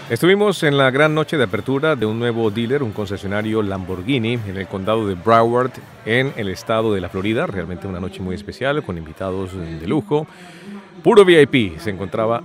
Estuvimos en la gran noche de apertura de un nuevo dealer, un concesionario Lamborghini en el condado de Broward, en el estado de la Florida. Realmente una noche muy especial con invitados de lujo. Puro VIP se encontraba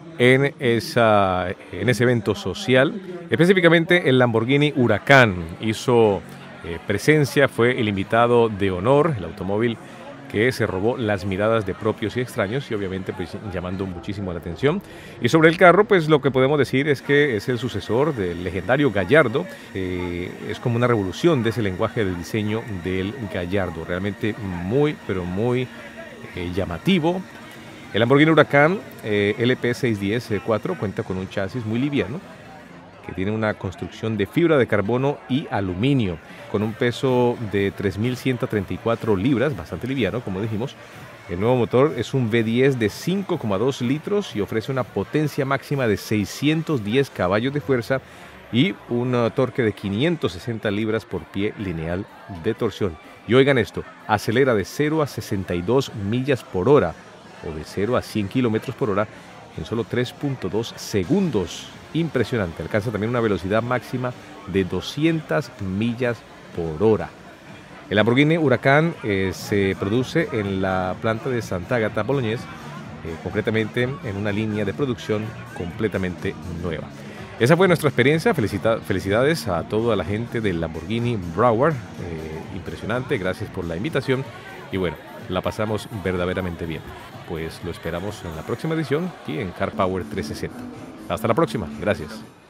en ese evento social. Específicamente el Lamborghini Huracán hizo presencia, fue el invitado de honor, el automóvil que se robó las miradas de propios y extraños y obviamente pues llamando muchísimo la atención. Y sobre el carro, pues lo que podemos decir es que es el sucesor del legendario Gallardo. Es como una revolución de ese lenguaje de diseño del Gallardo. Realmente muy, pero muy llamativo. El Lamborghini Huracán LP610-4 cuenta con un chasis muy liviano que tiene una construcción de fibra de carbono y aluminio, con un peso de 3.134 libras, bastante liviano, como dijimos. El nuevo motor es un V10 de 5,2 litros y ofrece una potencia máxima de 610 caballos de fuerza y un torque de 560 libras por pie lineal de torsión. Y oigan esto, acelera de 0 a 62 millas por hora o de 0 a 100 kilómetros por hora en solo 3.2 segundos. Impresionante. Alcanza también una velocidad máxima de 200 millas por hora. El Lamborghini Huracán se produce en la planta de Santa Agata Bolognese, concretamente en una línea de producción completamente nueva. Esa fue nuestra experiencia. Felicidades a toda la gente del Lamborghini Broward. Impresionante. Gracias por la invitación. Y bueno, la pasamos verdaderamente bien. Pues lo esperamos en la próxima edición aquí en Car Power 360. Hasta la próxima. Gracias.